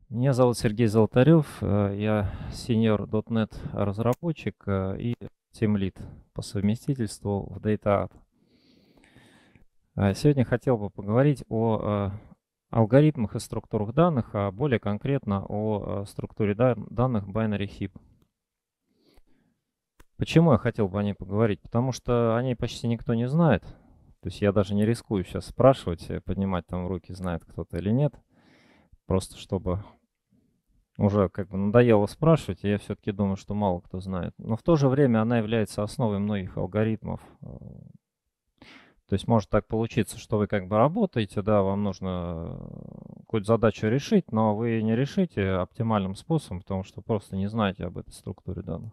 Меня зовут Сергей Золотарев, я senior .NET разработчик и тимлид по совместительству в DataArt. Сегодня хотел бы поговорить о алгоритмах и структурах данных, а более конкретно о структуре данных binary heap. Почему я хотел бы о ней поговорить? Потому что о ней почти никто не знает. То есть я даже не рискую сейчас спрашивать, поднимать там руки, знает кто-то или нет. Просто чтобы уже как бы надоело спрашивать, и я все-таки думаю, что мало кто знает. Но в то же время она является основой многих алгоритмов. То есть может так получиться, что вы как бы работаете, да, вам нужно какую-то задачу решить, но вы не решите оптимальным способом, потому что просто не знаете об этой структуре данных.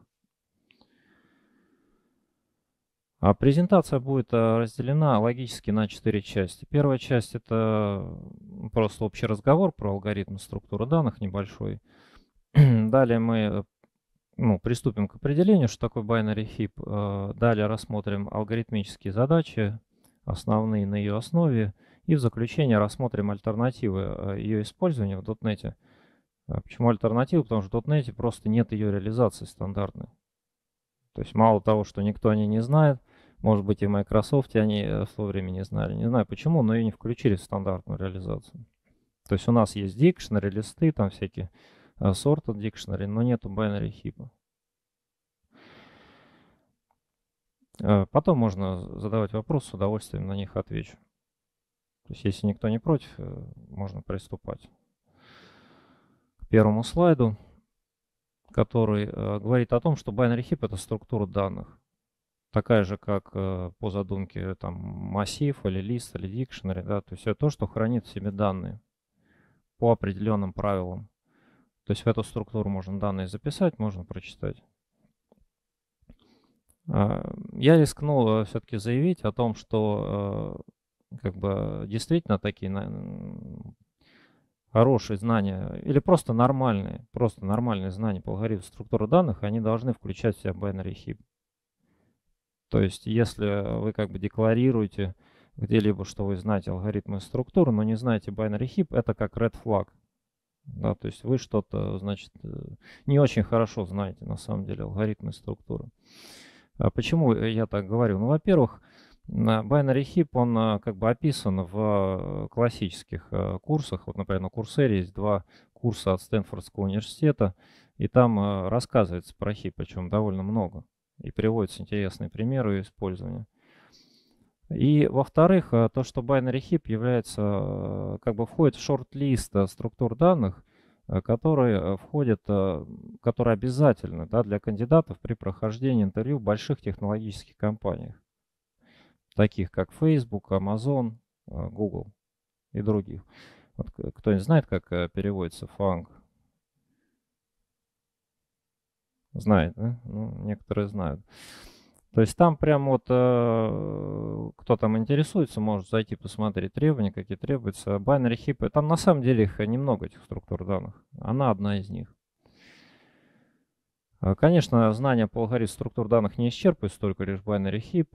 А презентация будет разделена логически на 4 части. Первая часть — это просто общий разговор про алгоритм структуры данных небольшой. Далее мы приступим к определению, что такое binary heap. Далее рассмотрим алгоритмические задачи, основные на ее основе. И в заключение рассмотрим альтернативы ее использования в .NET. Почему альтернативы? Потому что в .NET просто нет ее реализации стандартной. То есть мало того, что никто о ней не знает, может быть и в Microsoft они в то время не знали. Не знаю почему, но ее не включили в стандартную реализацию. То есть у нас есть dictionary, листы, там всякие sorted dictionary, но нету binary heap. Потом можно задавать вопросы, с удовольствием на них отвечу. То есть, если никто не против, можно приступать к первому слайду, который говорит о том, что binary heap — это структура данных. Такая же, как по задумке там массив или лист или dictionary, да, то есть это то, что хранит в себе данные по определенным правилам. То есть в эту структуру можно данные записать, можно прочитать. Я рискнул все-таки заявить о том, что как бы действительно такие хорошие знания или просто нормальные знания по алгоритму структуры данных, они должны включать в себя binary heap. То есть если вы как бы декларируете где-либо, что вы знаете алгоритмы структуры, но не знаете binary heap, это как red flag. Да, то есть вы что-то, значит, не очень хорошо знаете на самом деле алгоритмы структуры. Почему я так говорю? Ну, во-первых, binary heap, он как бы описан в классических курсах. Вот, например, на Курсере есть 2 курса от Стэнфордского университета, и там рассказывается про heap, причем довольно много, и приводятся интересные примеры использования. И, во-вторых, то, что binary heap является, как бы входит в шорт-лист структур данных, которые входят, которые обязательны, да, для кандидатов при прохождении интервью в больших технологических компаниях, таких как Facebook, Amazon, Google и других. Вот кто-нибудь знает, как переводится фанг? Знает, да? Ну, некоторые знают. То есть там прям вот, кто там интересуется, может зайти посмотреть требования, какие требуются. Binary heap, там на самом деле их немного, этих структур данных. Она одна из них. Конечно, знания по алгоритму структур данных не исчерпывают только лишь binary heap.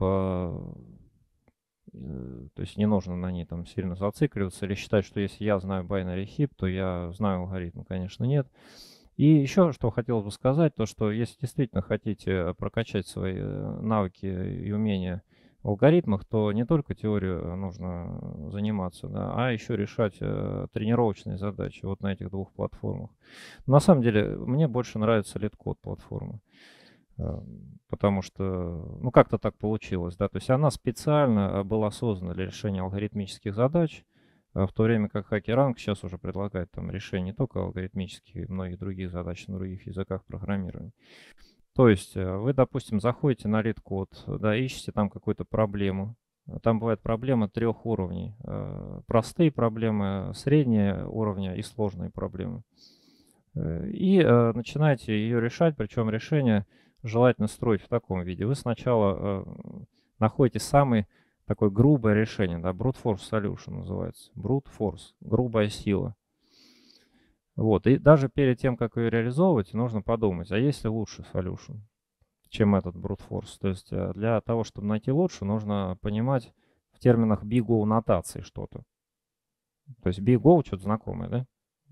То есть не нужно на ней там сильно зацикливаться или считать, что если я знаю binary heap, то я знаю алгоритм. Конечно, нет. И еще что хотелось бы сказать, то что если действительно хотите прокачать свои навыки и умения в алгоритмах, то не только теорию нужно заниматься, да, а еще решать тренировочные задачи вот на этих 2 платформах. На самом деле, мне больше нравится LeetCode платформа, потому что, ну, как-то так получилось, да, то есть она специально была создана для решения алгоритмических задач, в то время как HackerRank сейчас уже предлагает там решение не только алгоритмических, и многих других задач на других языках программирования. То есть вы, допустим, заходите на LeetCode, да, ищете там какую-то проблему. Там бывает проблемы 3 уровней. Простые проблемы, средние уровня и сложные проблемы. И начинаете ее решать, причем решение желательно строить в таком виде. Вы сначала находите самый такое грубое решение, да, brute force solution называется. Brute force, грубая сила. Вот, и даже перед тем, как ее реализовывать, нужно подумать, а есть ли лучший solution, чем этот brute force. То есть для того, чтобы найти лучше, нужно понимать в терминах big O нотации что-то. То есть big O что-то знакомое, да?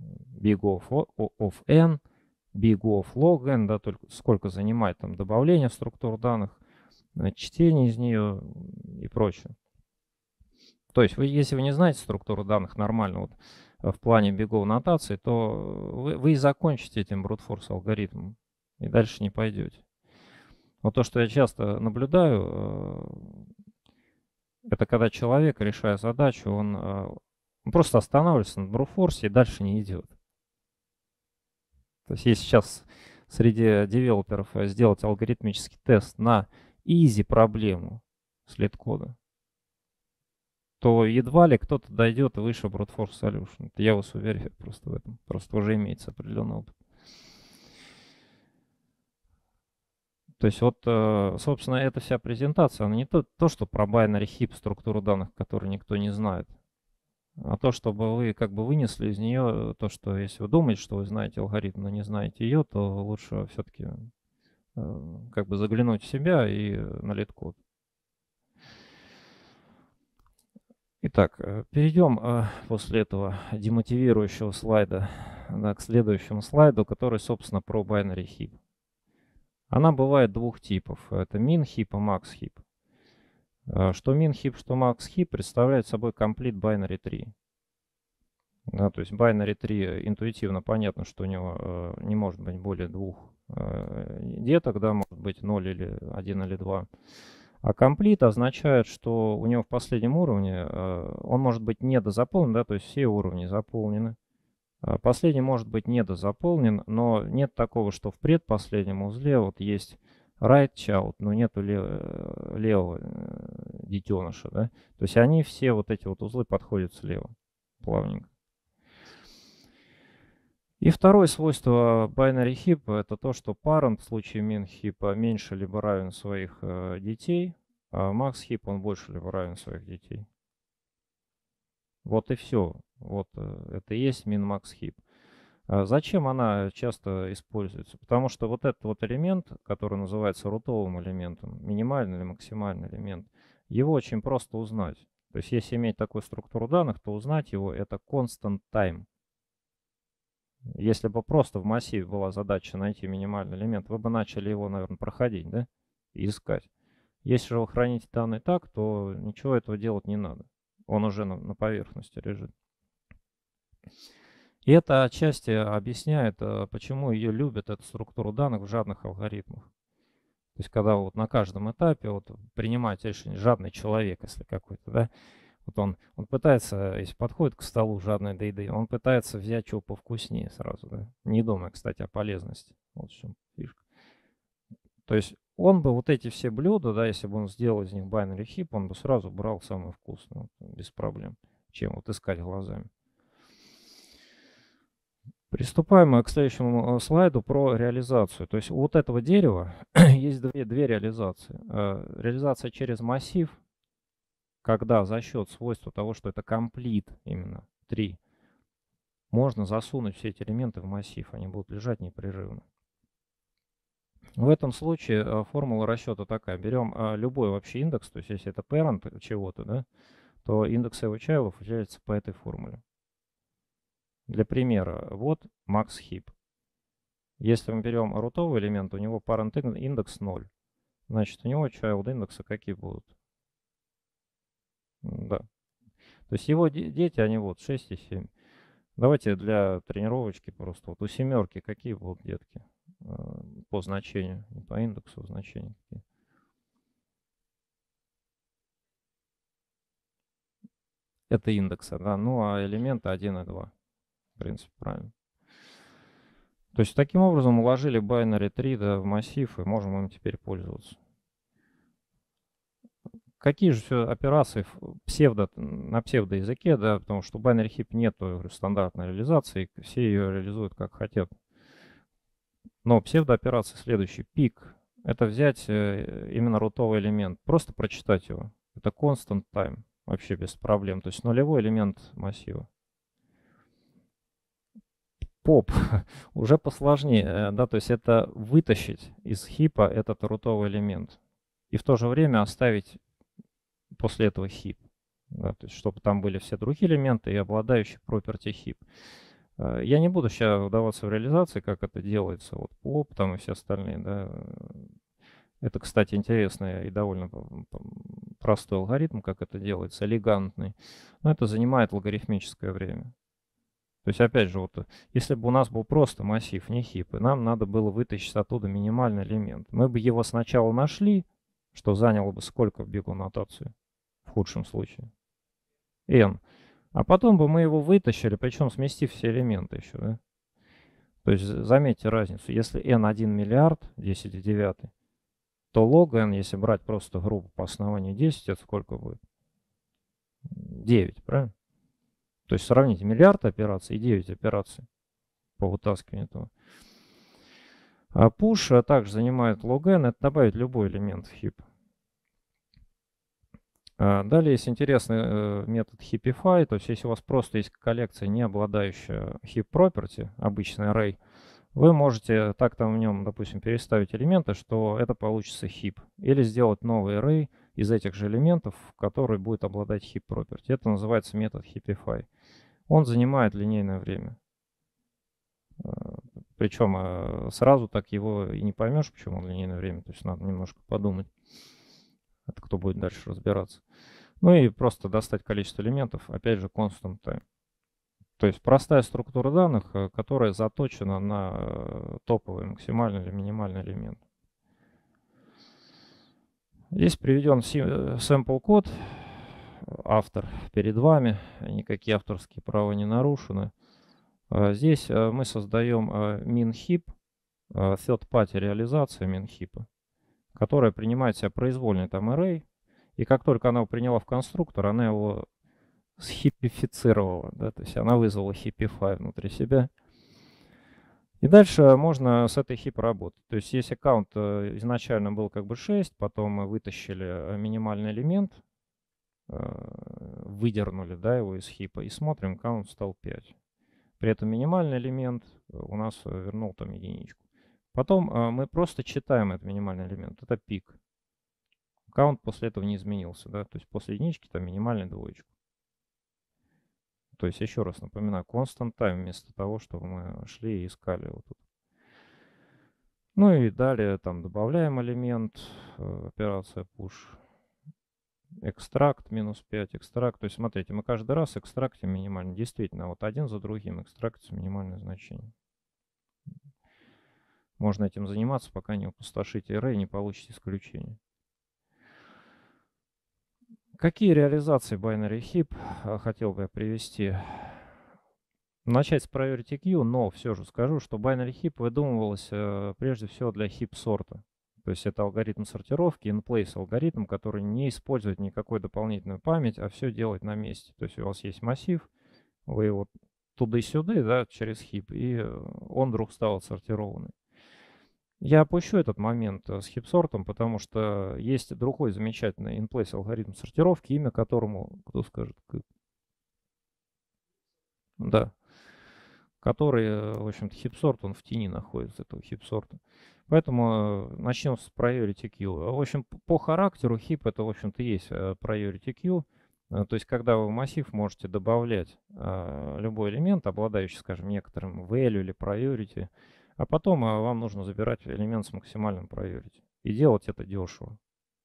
big of n, big of log n, да, только сколько занимает там добавление в структуру данных, чтение из нее и прочее. То есть, если вы не знаете структуру данных нормально вот, в плане бигов нотации, то вы и закончите этим брут-форс алгоритмом и дальше не пойдете. Вот то, что я часто наблюдаю, это когда человек, решая задачу, он просто останавливается на брут-форсе и дальше не идет. То есть если сейчас среди девелоперов сделать алгоритмический тест на easy проблему слит-кода, то едва ли кто-то дойдет выше brute force solution. Я вас уверяю просто в этом. Просто уже имеется определенный опыт. То есть вот, собственно, эта вся презентация, она не то, что про binary heap, структуру данных, которую никто не знает, а то, чтобы вы как бы вынесли из нее то, что если вы думаете, что вы знаете алгоритм, но не знаете ее, то лучше все-таки как бы заглянуть в себя и на лид-код. Итак, перейдем после этого демотивирующего слайда к следующему слайду, который, собственно, про binary heap. Она бывает двух типов. Это min heap и max heap. Что min heap, что max heap представляет собой complete binary tree. Да, то есть binary tree интуитивно понятно, что у него не может быть более двух деток, да, может быть 0 или 1 или 2. А complete означает, что у него в последнем уровне он может быть недозаполнен, да, то есть все уровни заполнены. Последний может быть недозаполнен, но нет такого, что в предпоследнем узле вот есть right child, но нету левого детеныша, да. То есть они все вот эти вот узлы подходят слева, плавненько. И второе свойство binary heap это то, что parent в случае min heap меньше либо равен своих детей, а max heap он больше либо равен своих детей. Вот и все. Вот это и есть min max heap. Зачем она часто используется? Потому что вот этот вот элемент, который называется рутовым элементом, минимальный или максимальный элемент, его очень просто узнать. То есть если иметь такую структуру данных, то узнать его это constant time. Если бы просто в массиве была задача найти минимальный элемент, вы бы начали его, наверное, проходить, да, и искать. Если же вы храните данные так, то ничего этого делать не надо. Он уже на поверхности лежит. И это отчасти объясняет, почему ее любят, эту структуру данных в жадных алгоритмах. То есть когда вот на каждом этапе вот принимать решение, жадный человек, если какой-то, да, вот он пытается, если подходит к столу жадной до еды, он пытается взять чего повкуснее сразу, да, не думая, кстати, о полезности. Вот в чем фишка. То есть он бы вот эти все блюда, да, если бы он сделал из них binary heap, он бы сразу брал самое вкусное, без проблем, чем вот искать глазами. Приступаем к следующему слайду про реализацию. То есть у вот этого дерева есть две реализации. Реализация через массив, когда за счет свойства того, что это complete именно 3, можно засунуть все эти элементы в массив, они будут лежать непрерывно. В этом случае формула расчета такая. Берем любой вообще индекс, то есть если это parent чего-то, да, то индекс его чайлов выделяется по этой формуле. Для примера, вот max heap. Если мы берем рутовый элемент, у него parent индекс 0. Значит, у него child индексы какие будут? Да. То есть его дети, они вот 6 и 7. Давайте для тренировочки просто. Вот у семерки какие будут детки по значению, не по индексу значения какие? Это индексы, да. Ну, а элементы 1 и 2. В принципе, правильно. То есть таким образом уложили binary tree, да, в массив и можем им теперь пользоваться. Какие же все операции на псевдоязыке, да, потому что у binary heap нет стандартной реализации, все ее реализуют как хотят. Но псевдооперация следующий. Пик. Это взять именно рутовый элемент, просто прочитать его. Это constant time, вообще без проблем. То есть нулевой элемент массива. Поп уже посложнее, да, то есть это вытащить из хипа этот рутовый элемент и в то же время оставить после этого хип, да, то есть чтобы там были все другие элементы и обладающие property хип. Я не буду сейчас вдаваться в реализации, как это делается, вот PLOP там и все остальные, да. Это, кстати, интересный и довольно простой алгоритм, как это делается, элегантный. Но это занимает логарифмическое время. То есть, опять же, вот, если бы у нас был просто массив, не хип, и нам надо было вытащить оттуда минимальный элемент, мы бы его сначала нашли, что заняло бы сколько в бегу нотации, в худшем случае? N. А потом бы мы его вытащили, причем сместив все элементы еще, да? То есть заметьте разницу. Если n 1 миллиард, 10 в 9, то log n, если брать просто группу по основанию 10, это сколько будет? 9, правильно? То есть сравните миллиард операций и 9 операций по вытаскиванию этого. А push также занимает log n, это добавить любой элемент в heap. Далее есть интересный метод heapify, то есть если у вас просто есть коллекция, не обладающая heap property, обычный array, вы можете так там в нем, допустим, переставить элементы, что это получится heap. Или сделать новый array из этих же элементов, который будет обладать heap property. Это называется метод heapify. Он занимает линейное время. Причем сразу так его и не поймешь, почему он линейное время. То есть надо немножко подумать. Это кто будет дальше разбираться. Ну и просто достать количество элементов, опять же, constant time. То есть простая структура данных, которая заточена на топовый максимальный или минимальный элемент. Здесь приведен sample код, автор перед вами, никакие авторские права не нарушены. Здесь мы создаем min-heap, third-party реализация min-heap, которая принимает в себя произвольный там array, и как только она его приняла в конструктор, она его схипифицировала, да, то есть она вызвала heapify внутри себя. И дальше можно с этой heap работать. То есть если аккаунт изначально был как бы 6, потом мы вытащили минимальный элемент, выдернули, да, его из хипа, и смотрим, аккаунт стал 5. При этом минимальный элемент у нас вернул там единичку. Потом мы просто читаем этот минимальный элемент, это пик. Аккаунт после этого не изменился, да, то есть после единички там минимальная двоечка. То есть, еще раз напоминаю, constant time вместо того, чтобы мы шли и искали вот тут. Ну и далее там добавляем элемент, операция push, экстракт минус 5, экстракт. То есть, смотрите, мы каждый раз экстрактим минимальный. Действительно, вот один за другим экстрактится минимальное значение. Можно этим заниматься, пока не опустошите array и не получите исключение. Какие реализации binary heap хотел бы я привести? Начать с priority queue, но все же скажу, что binary heap выдумывалось прежде всего для heap сорта. То есть это алгоритм сортировки, in-place алгоритм, который не использует никакой дополнительную память, а все делает на месте. То есть у вас есть массив, вы его туда-сюда, да, через heap, и он вдруг стал отсортированный. Я опущу этот момент с хипсортом, потому что есть другой замечательный in-place алгоритм сортировки, имя которому, кто скажет? Да. Который, в общем-то, хипсорт, он в тени находится, этого хипсорта. Поэтому начнем с priority queue. В общем, по характеру хип это, в общем-то, есть priority queue. То есть, когда вы в массив можете добавлять любой элемент, обладающий, скажем, некоторым value или priority, а потом вам нужно забирать элемент с максимальным priority. И делать это дешево.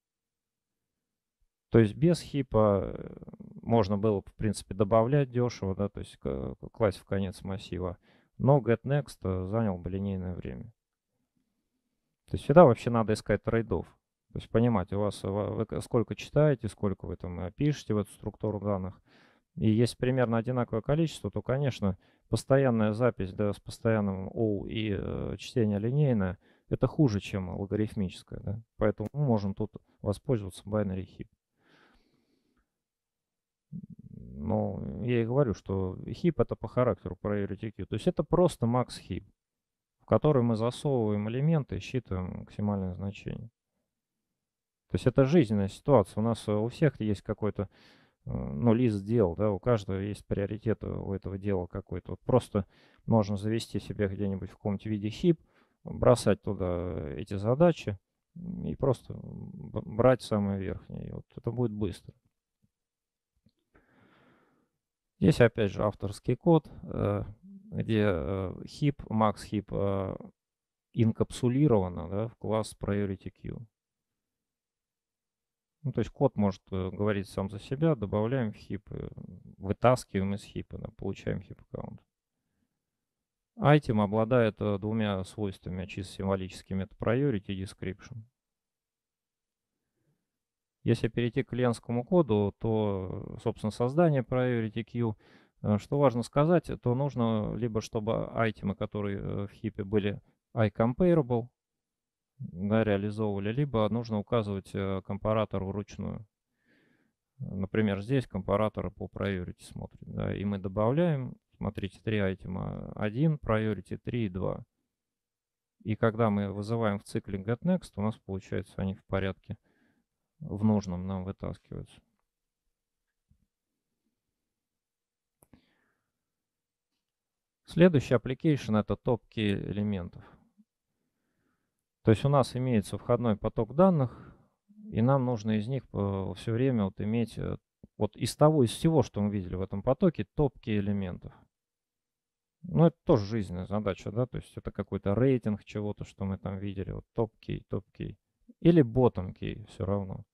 То есть без хипа можно было, в принципе, добавлять дешево, да, то есть класть в конец массива. Но getNext занял бы линейное время. То есть всегда вообще надо искать трейдов. То есть понимать, у вас вы сколько читаете, сколько вы там пишете в эту структуру данных. И если примерно одинаковое количество, то, конечно, постоянная запись, да, с постоянным O и чтение линейное, это хуже, чем логарифмическое. Да? Поэтому мы можем тут воспользоваться binary heap. Но я и говорю, что heap это по характеру priority queue. То есть это просто max heap, в который мы засовываем элементы и считываем максимальное значение. То есть это жизненная ситуация. У нас у всех есть какой-то ну, лист дел, да, у каждого есть приоритет у этого дела какой-то. Вот просто можно завести себе где-нибудь в каком-нибудь виде heap, бросать туда эти задачи и просто брать самые верхние. Вот это будет быстро. Здесь опять же авторский код. где heap, max heap инкапсулировано, да, в класс priority queue. Ну, то есть код может говорить сам за себя, добавляем в heap, вытаскиваем из heap, да, получаем heap аккаунт. Item обладает двумя свойствами чисто символическими. Это priority и description. Если перейти к клиентскому коду, то, собственно, создание priority queue, что важно сказать, то нужно либо чтобы айтемы, которые в хипе были iComparable, да, реализовывали, либо нужно указывать компаратор вручную. Например, здесь компаратор по priority смотрит, да, и мы добавляем, смотрите, 3 айтема, 1 priority, 3 и 2. И когда мы вызываем в цикле getNext, у нас получается они в порядке в нужном нам вытаскиваются. Следующий application это топ-key элементов. То есть у нас имеется входной поток данных, и нам нужно из них все время вот иметь вот из всего, что мы видели в этом потоке, топ-key элементов. Ну, это тоже жизненная задача, да, то есть это какой-то рейтинг чего-то, что мы там видели, вот топ-key, топ-key. Или bottom-key, все равно.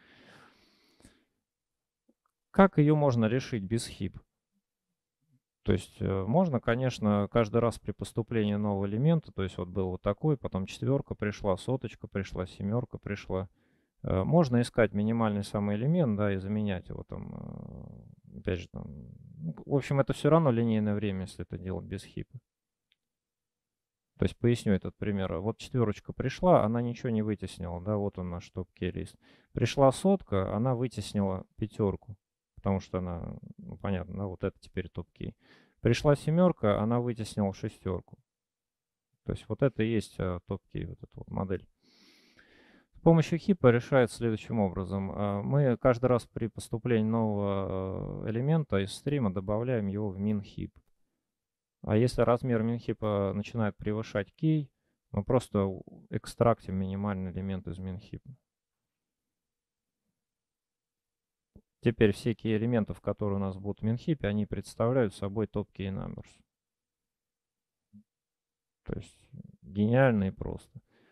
Как ее можно решить без heap? То есть можно, конечно, каждый раз при поступлении нового элемента, то есть вот был вот такой, потом четверка пришла, соточка пришла, семерка пришла. Можно искать минимальный самый элемент, да, и заменять его там, опять же, там. В общем, это все равно линейное время, если это делать без хипа. То есть поясню этот пример. Вот четверочка пришла, она ничего не вытеснила, да, вот он наш топ-кей-лист. Пришла сотка, она вытеснила пятерку, потому что она, ну, понятно, да, вот это теперь топ-кей. Пришла семерка, она вытеснила шестерку. То есть вот это и есть топ-кей, вот эта вот модель. С помощью хипа решает следующим образом. Мы каждый раз при поступлении нового элемента из стрима добавляем его в min-heap. А если размер min-heap начинает превышать key, мы просто экстрактим минимальный элемент из min-heap. Теперь все key элементов, которые у нас будут в min-heap, они представляют собой top-key numbers. То есть гениально и просто.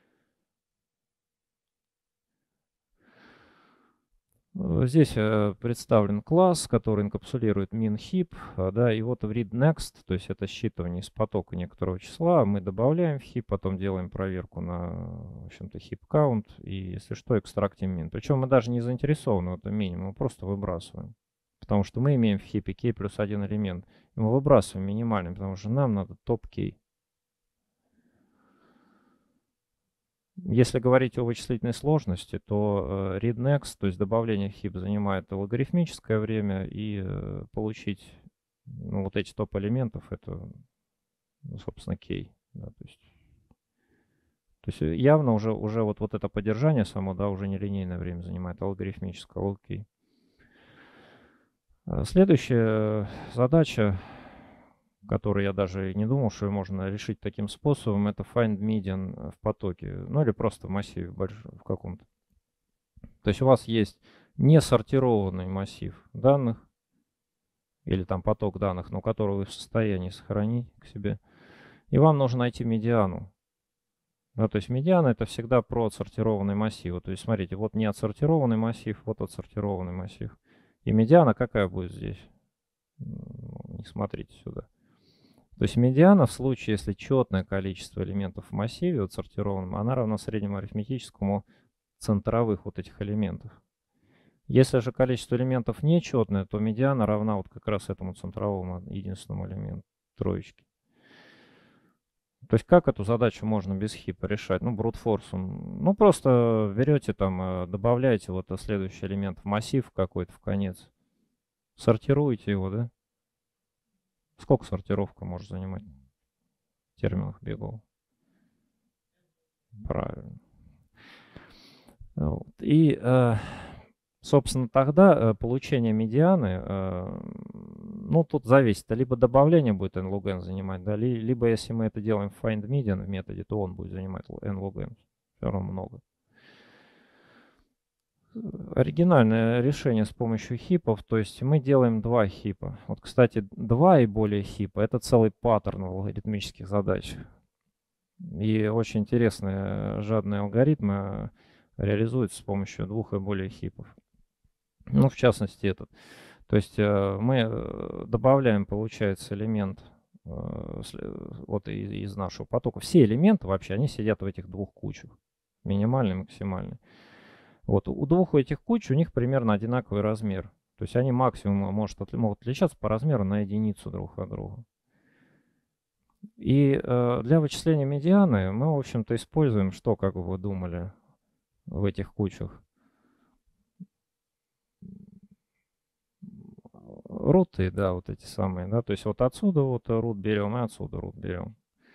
Здесь представлен класс, который инкапсулирует min-heap, да, и вот в read-next, то есть это считывание из потока некоторого числа, мы добавляем в heap, потом делаем проверку на, в общем-то, heap count, и если что, экстрактим min. Причем мы даже не заинтересованы в этом мине, мы просто выбрасываем. Потому что мы имеем в хипе key плюс один элемент. И мы выбрасываем минимальный, потому что нам надо топ-key. Если говорить о вычислительной сложности, то read-next, то есть добавление в heap, занимает логарифмическое время, и получить вот эти топ-элементов, это, собственно, key. Да, то есть явно уже вот это поддержание само, да, уже не линейное время занимает, а логарифмическое, log-key. Следующая задача, который я даже не думал, что можно решить таким способом, это find median в потоке, ну или просто в массиве большом, в каком-то. То есть у вас есть несортированный массив данных, или там поток данных, но который вы в состоянии сохранить к себе, и вам нужно найти медиану. Да, то есть медиана это всегда про отсортированный массив. То есть смотрите, вот не отсортированный массив, вот отсортированный массив. И медиана какая будет здесь? Не смотрите сюда. То есть медиана в случае, если четное количество элементов в массиве отсортированном, она равна среднему арифметическому центровых вот этих элементов. Если же количество элементов нечетное, то медиана равна вот как раз этому центровому единственному элементу, троечке. То есть как эту задачу можно без хипа решать? Ну, брутфорсом. Ну, просто берете там, добавляете вот следующий элемент в массив какой-то в конец. Сортируете его, да? Сколько сортировка может занимать в терминах бегового? Правильно. Вот. И, собственно, тогда получение медианы, ну, тут зависит. Либо добавление будет n-log-n занимать, да, либо если мы это делаем в find median в методе, то он будет занимать n-log-n. Все равно много. Оригинальное решение с помощью хипов, то есть мы делаем два хипа. Вот, кстати, два и более хипа — это целый паттерн в алгоритмических задачах. И очень интересные жадные алгоритмы реализуются с помощью двух и более хипов. Ну, в частности, этот. То есть мы добавляем, получается, элемент вот из нашего потока. Все элементы вообще, они сидят в этих двух кучах. Минимальный, максимальный. Вот у двух этих куч у них примерно одинаковый размер. То есть они максимум могут отличаться по размеру на единицу друг от друга. И для вычисления медианы мы, в общем-то, используем, что, как вы думали, в этих кучах? Руты, да, вот эти самые, да, то есть вот отсюда вот рут берем и отсюда рут берем.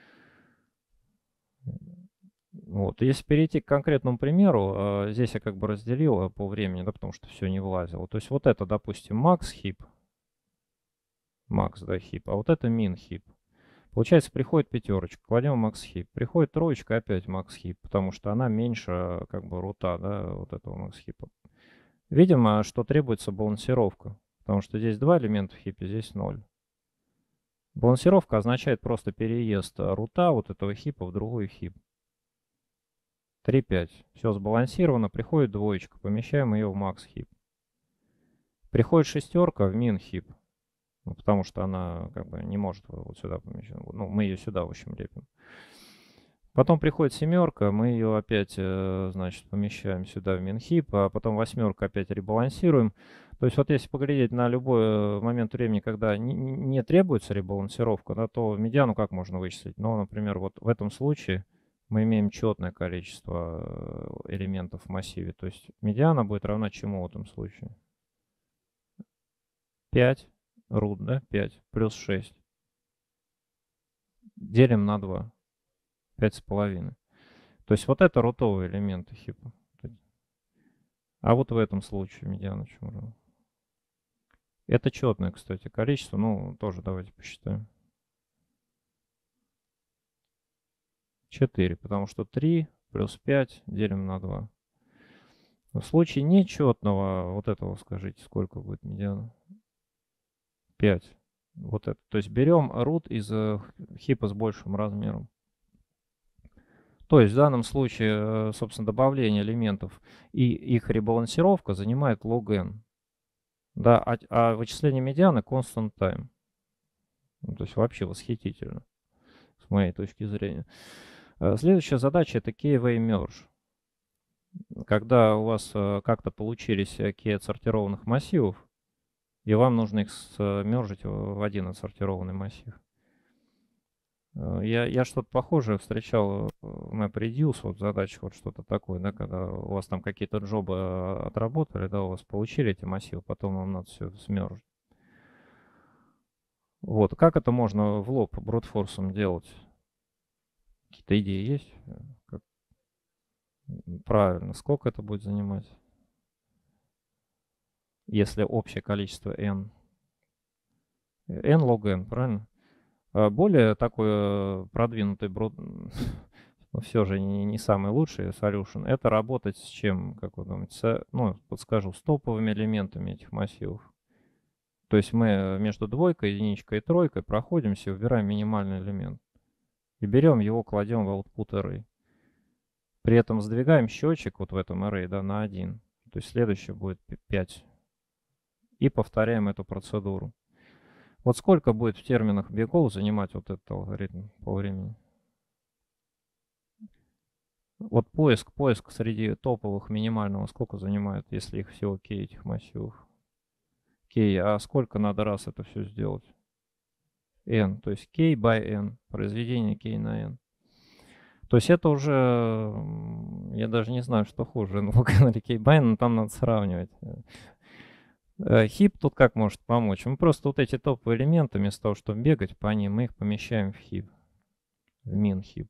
Вот, если перейти к конкретному примеру, здесь я как бы разделил по времени, да, потому что все не влазило. То есть вот это, допустим, max heap, max, да, heap, а вот это min heap. Получается, приходит пятерочка, кладем max heap, приходит троечка, опять max heap, потому что она меньше как бы рута, да, вот этого max heap. Видимо, что требуется балансировка, потому что здесь два элемента в хипе, здесь 0. Балансировка означает просто переезд рута вот этого хипа в другой хип. 3, 5. Все сбалансировано, приходит двоечка, помещаем ее в max heap. Приходит шестерка в min heap, ну, потому что она как бы не может вот сюда помещать. Ну, мы ее сюда, в общем, лепим. Потом приходит семерка, мы ее опять, значит, помещаем сюда в min heap, а потом восьмерка опять ребалансируем. То есть вот если поглядеть на любой момент времени, когда не требуется ребалансировка, да, то медиану как можно вычислить? Ну, например, вот в этом случае мы имеем четное количество элементов в массиве. То есть медиана будет равна чему в этом случае? 5 root, да, 5 плюс 6. Делим на 2. 5,5. То есть вот это рутовые элементы хипа. А вот в этом случае медиана чему равна? Это четное, кстати, количество. Ну, тоже давайте посчитаем. 4, потому что 3 плюс 5 делим на 2. В случае нечетного вот этого скажите, сколько будет медиана? 5. Вот это. То есть берем root из хипа с большим размером. То есть в данном случае, собственно, добавление элементов и их ребалансировка занимает log n. Да, а вычисление медианы constant time. Ну, то есть вообще восхитительно, с моей точки зрения. Следующая задача — это K-way merge. Когда у вас как-то получились key отсортированных массивов, и вам нужно их смержить в один отсортированный массив. Я что-то похожее встречал в MapReduce, вот задача вот что-то такое, да, когда у вас там какие-то джобы отработали, да, у вас получили эти массивы, потом вам надо все смержить. Вот, как это можно в лоб брутфорсом делать? Какие-то идеи есть? Как? Правильно, сколько это будет занимать? Если общее количество n. n log n, правильно? Более такой продвинутый брут, но все же не самый лучший solution, это работать с чем, как вы думаете, ну, подскажу, с топовыми элементами этих массивов. То есть мы между двойкой, единичкой и тройкой проходимся, выбираем минимальный элемент. И берем его, кладем в output array. При этом сдвигаем счетчик вот в этом array, да, на 1. То есть следующее будет 5. И повторяем эту процедуру. Вот сколько будет в терминах бегов занимать вот этот алгоритм по времени? Вот поиск среди топовых минимального сколько занимает, если их всего k этих массивов? K, а сколько надо раз это все сделать? N, то есть k by n, произведение k на n. То есть это уже, я даже не знаю, что хуже, NLOG или k by n, но там надо сравнивать. Хип тут как может помочь? Мы просто вот эти топовые элементы, вместо того, чтобы бегать по ним, мы их помещаем в хип, в min хип.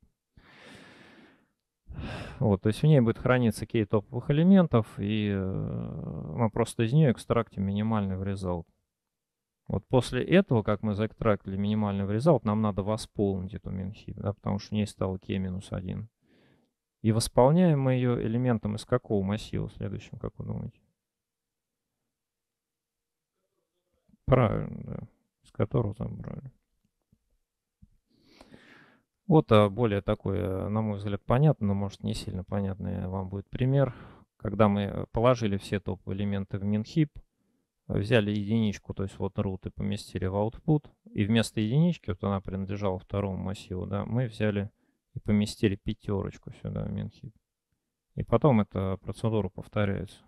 Вот, то есть в ней будет храниться кей топовых элементов, и мы просто из нее экстрактим минимальный в result. Вот после этого, как мы заэкстрактили минимальный в result, нам надо восполнить эту min heap, да, потому что в ней стало k-1. И восполняем мы ее элементом из какого массива следующим, как вы думаете? Правильно, да. С которого забрали. Вот более такой, на мой взгляд, понятный, но может не сильно понятный вам будет пример. Когда мы положили все топовые элементы в MinHeap, взяли единичку, то есть вот root, и поместили в output, и вместо единички, вот она принадлежала второму массиву, да, мы взяли и поместили пятерочку сюда в MinHeap. И потом эта процедура повторяется.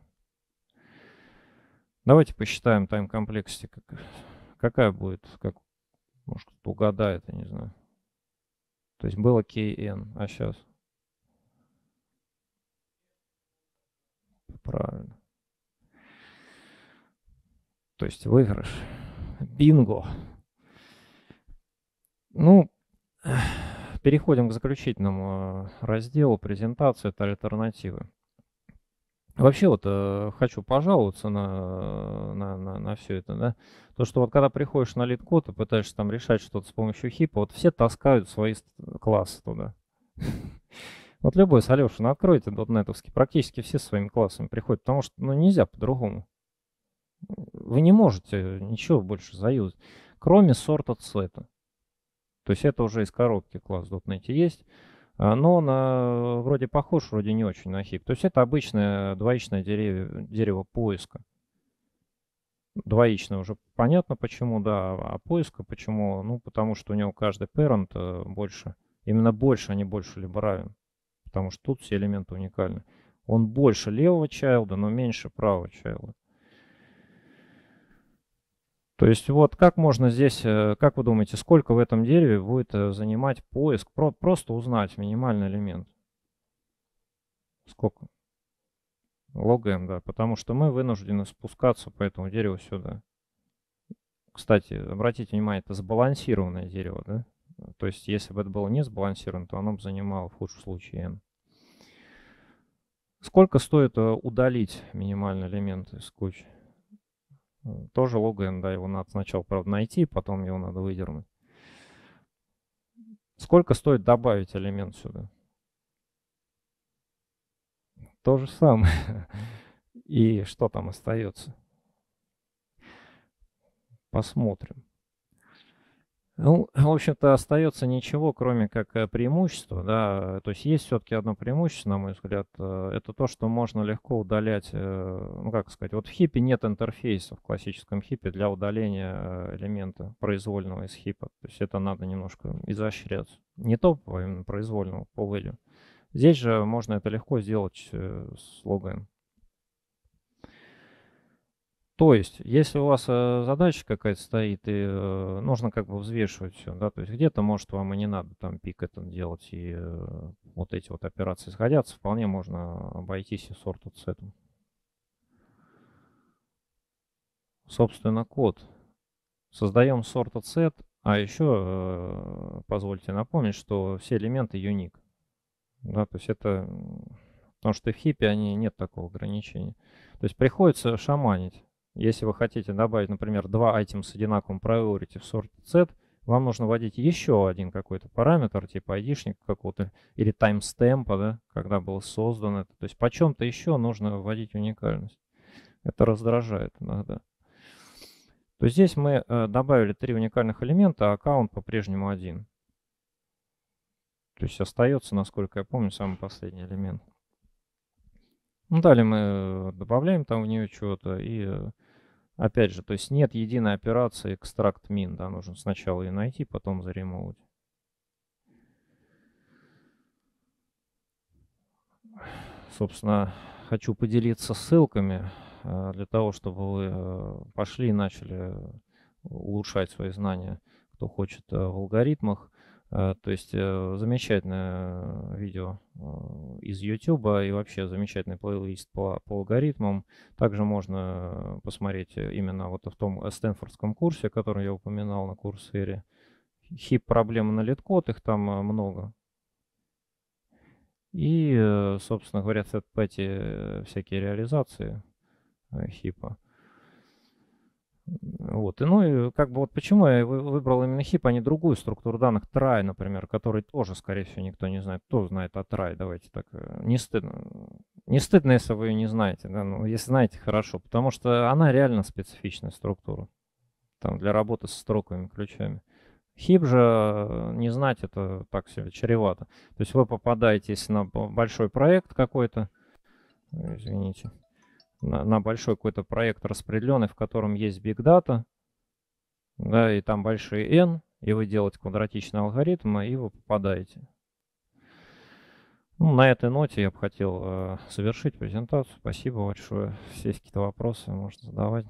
Давайте посчитаем time complexity. Какая будет, как, может, кто-то угадает, я не знаю. То есть было kn, а сейчас? Правильно. То есть выигрыш. Бинго. Ну, переходим к заключительному разделу презентации. Это альтернативы. Вообще вот хочу пожаловаться на все это, да. То, что вот когда приходишь на лид-код и пытаешься там решать что-то с помощью хипа, вот все таскают свои классы туда. Вот любой с Алешина откройте дотнетовский, практически все своими классами приходят, потому что ну, нельзя по-другому. Вы не можете ничего больше заюзать, кроме sorted set. То есть это уже из коробки класс в .NET есть. Но он вроде похож, вроде не очень на хип. То есть это обычное двоичное дерево поиска. Двоичное уже понятно почему, да, а поиска почему? Ну, потому что у него каждый parent больше, именно больше, а не больше либо равен. Потому что тут все элементы уникальны. Он больше левого чайлда, но меньше правого чайлда. То есть вот как можно здесь, как вы думаете, сколько в этом дереве будет занимать поиск? Просто узнать минимальный элемент. Сколько? Log да, потому что мы вынуждены спускаться по этому дереву сюда. Кстати, обратите внимание, это сбалансированное дерево, да? То есть если бы это было не сбалансировано, то оно бы занимало в худшем случае n. Сколько стоит удалить минимальный элемент из кучи? Тоже log n, да, его надо сначала, правда, найти, потом его надо выдернуть. Сколько стоит добавить элемент сюда? То же самое. И что там остается? Посмотрим. Ну, в общем-то, остается ничего, кроме как преимущества, да. То есть есть все-таки одно преимущество, на мой взгляд, это то, что можно легко удалять, ну, как сказать, вот в хипе нет интерфейса, в классическом хипе для удаления элемента произвольного из хипа. То есть это надо немножко изощряться. Не топового, а именно произвольного по value. Здесь же можно это легко сделать с login. То есть, если у вас задача какая-то стоит, и нужно как бы взвешивать все, да, то есть где-то, может, вам и не надо там пик этот делать, и вот эти вот операции сходятся, вполне можно обойтись и sorted set. Собственно, код. Создаем sorted set, а еще, позвольте напомнить, что все элементы unique. Да, то есть это, потому что в хипе они нет такого ограничения. То есть приходится шаманить. Если вы хотите добавить, например, два item с одинаковым priority в sorted set, вам нужно вводить еще один какой-то параметр, типа ID-шник какого-то, или timestamp, да, когда было создано это. То есть по чем-то еще нужно вводить уникальность. Это раздражает иногда. То есть здесь мы добавили 3 уникальных элемента, а аккаунт по-прежнему один. То есть остается, насколько я помню, самый последний элемент. Ну, далее мы добавляем там в нее чего-то и опять же, то есть нет единой операции extract min, да, нужно сначала ее найти, потом заремоут. Собственно, хочу поделиться ссылками для того, чтобы вы пошли и начали улучшать свои знания, кто хочет в алгоритмах. То есть замечательное видео из YouTube и вообще замечательный плейлист по алгоритмам. Также можно посмотреть именно вот в том стэнфордском курсе, который я упоминал на Курсере. Хип проблемы на лид-код, их там много. И, собственно говоря, third-party всякие реализации хипа. Вот. И, ну и как бы вот почему я выбрал именно HIP, а не другую структуру данных, try, например, который тоже, скорее всего, никто не знает. Кто знает о try? Давайте так. Не стыдно. Не стыдно, если вы ее не знаете. Да? Ну, если знаете, хорошо. Потому что она реально специфичная структура. Там для работы с строковыми ключами. HIP же не знать, это так себе чревато. То есть вы попадаетесь на большой проект какой-то, извините, на большой какой-то проект распределенный, в котором есть Big Data, да, и там большие n, и вы делаете квадратичный алгоритм, и вы попадаете. Ну, на этой ноте я бы хотел завершить презентацию. Спасибо большое. Все есть какие-то вопросы, можно задавать.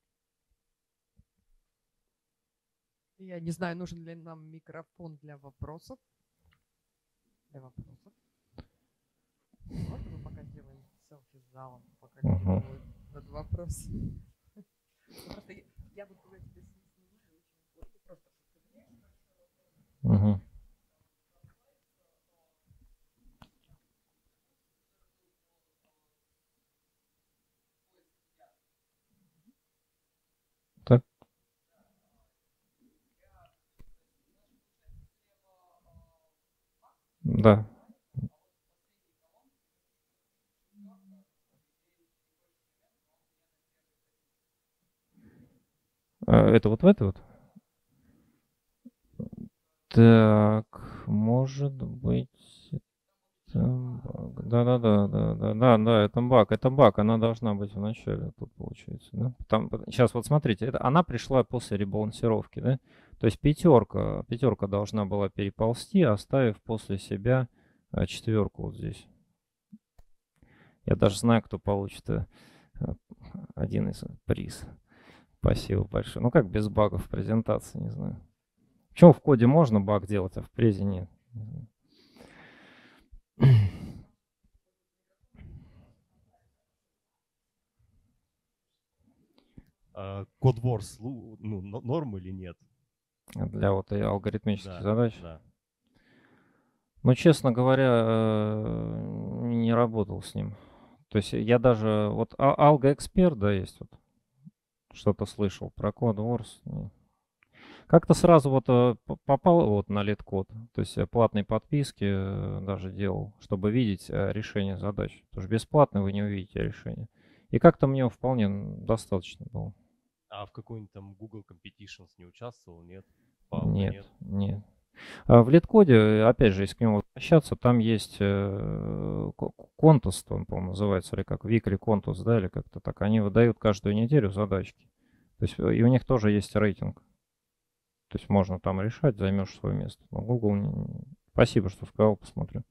Я не знаю, нужен ли нам микрофон для вопросов. Для вопросов. Можно мы пока сделаем селфи с залом, пока люди думают над вопросом? Просто я вот когда тебя снимаю, очень просто. Так. Да. Это вот в это вот? Так, может быть, это баг. Да, это баг, она должна быть в начале тут получается, да? Там, сейчас вот смотрите, это, она пришла после ребалансировки, да? То есть пятерка должна была переползти, оставив после себя четверку вот здесь. Я даже знаю, кто получит один из приз. Спасибо большое. Ну как без багов в презентации, не знаю. Почему в коде можно баг делать, а в презе нет? CodeWars, ну, норм или нет? Для вот и алгоритмических задач? Да. Ну, честно говоря, не работал с ним. То есть я даже... Вот AlgoExpert, да, есть вот. Что-то слышал про CodeWars. Как-то сразу вот попал вот на LeetCode. То есть платные подписки даже делал, чтобы видеть решение задач. Потому что бесплатно вы не увидите решение. И как-то мне вполне достаточно было. А в какой-нибудь там Google Competitions не участвовал, нет? Нет. В LeetCode, опять же, если к нему возвращаться, там есть Contest, он, по-моему, называется, или как Weekly Contest, да, или как-то так. Они выдают каждую неделю задачки. То есть и у них тоже есть рейтинг. То есть можно там решать, займешь свое место. Но Google... Спасибо, что сказал, посмотрю.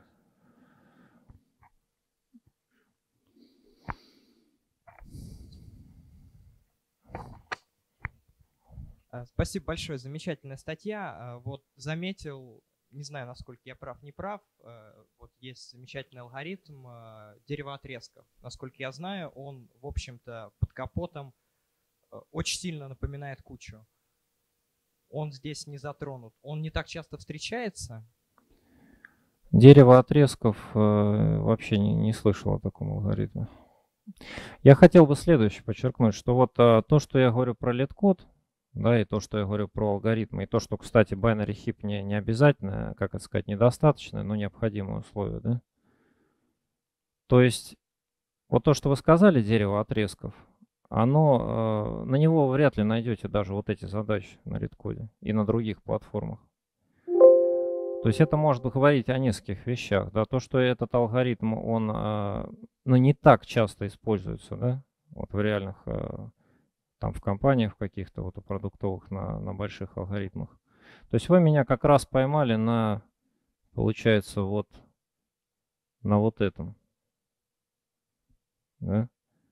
Спасибо большое, замечательная статья. Вот заметил, не знаю, насколько я прав, не прав, вот есть замечательный алгоритм деревоотрезков. Насколько я знаю, он, в общем-то, под капотом очень сильно напоминает кучу. Он здесь не затронут. Он не так часто встречается. Дерево отрезков вообще не слышал о таком алгоритме. Я хотел бы следующее подчеркнуть, что вот то, что я говорю про LeetCode, да, и то, что я говорю про алгоритмы, и то, что, кстати, binary heap не обязательно, как это сказать, недостаточное, но необходимое условие, да. То есть вот то, что вы сказали, дерево отрезков, оно, на него вряд ли найдете даже вот эти задачи на LeetCode и на других платформах. То есть это может говорить о нескольких вещах, да, то, что этот алгоритм, он, ну, не так часто используется, да, вот в реальных там в компаниях каких-то вот у продуктовых на больших алгоритмах. То есть вы меня как раз поймали на, получается, вот на вот этом. Да?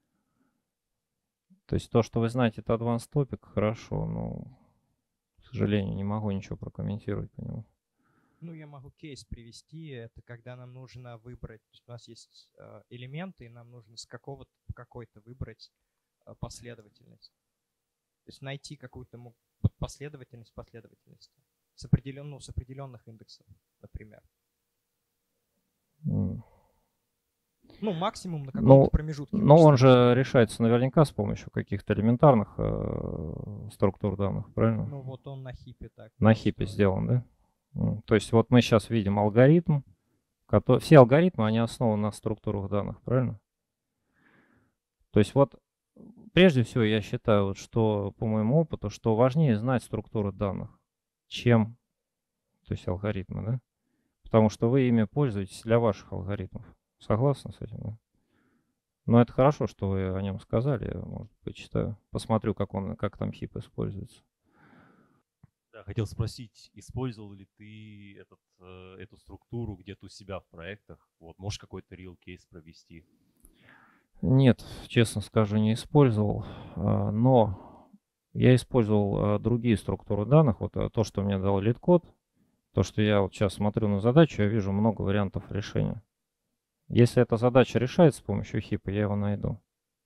То есть то, что вы знаете, это advanced topic, хорошо, но, к сожалению, не могу ничего прокомментировать по нему. Ну, я могу кейс привести. Это когда нам нужно выбрать, то есть у нас есть элементы, и нам нужно с какой-то выбрать последовательность. То есть найти какую-то последовательность последовательности с определенных индексов, например. Ну, максимум на Ну, каком-то промежутке. Но он вычислить. же решается наверняка с помощью каких-то элементарных структур данных, правильно? Ну, вот он на хипе так. На хипе сделан, да? То есть вот мы сейчас видим алгоритм, все алгоритмы, они основаны на структурах данных, правильно? То есть вот прежде всего я считаю, вот, что по моему опыту, что важнее знать структуры данных, чем, то есть алгоритмы, да? Потому что вы ими пользуетесь для ваших алгоритмов. Согласны с этим, да? Но это хорошо, что вы о нем сказали. Я, может, почитаю, посмотрю, как там хип используется. Да, хотел спросить, использовал ли ты эту структуру где-то у себя в проектах? Вот, можешь какой-то real кейс провести? Нет, честно скажу, не использовал. Но я использовал другие структуры данных. Вот то, что мне дал LeetCode, то, что я вот сейчас смотрю на задачу, я вижу много вариантов решения. Если эта задача решается с помощью хипа, я его найду.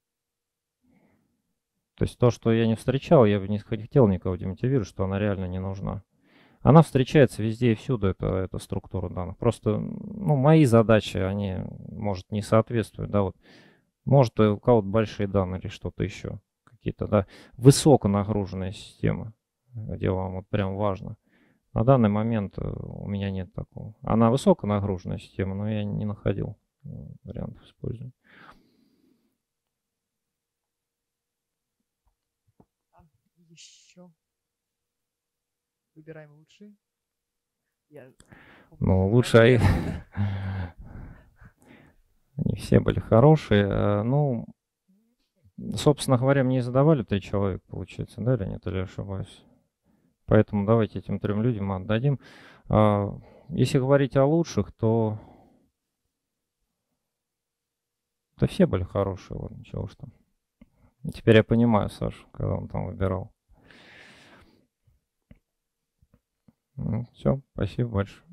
То есть то, что я не встречал, я бы не хотел никого демотивировать, что она реально не нужна. Она встречается везде и всюду, эта структура данных. Просто, ну, мои задачи, они, может, не соответствуют, да, вот. Может, у кого-то большие данные или что-то еще, какие-то, да, высоконагруженные системы, где вам вот прям важно. На данный момент у меня нет такого. Она высоконагруженная система, но я не находил вариантов использования. Еще. Выбираем лучшие. Ну, лучше они все были хорошие. Ну, собственно говоря, мне задавали 3 человека, получается, да, или нет, или я ошибаюсь? Поэтому давайте этим 3 людям отдадим. Если говорить о лучших, то все были хорошие, вот ничего что. Теперь я понимаю Сашу, когда он там выбирал. Все, спасибо большое.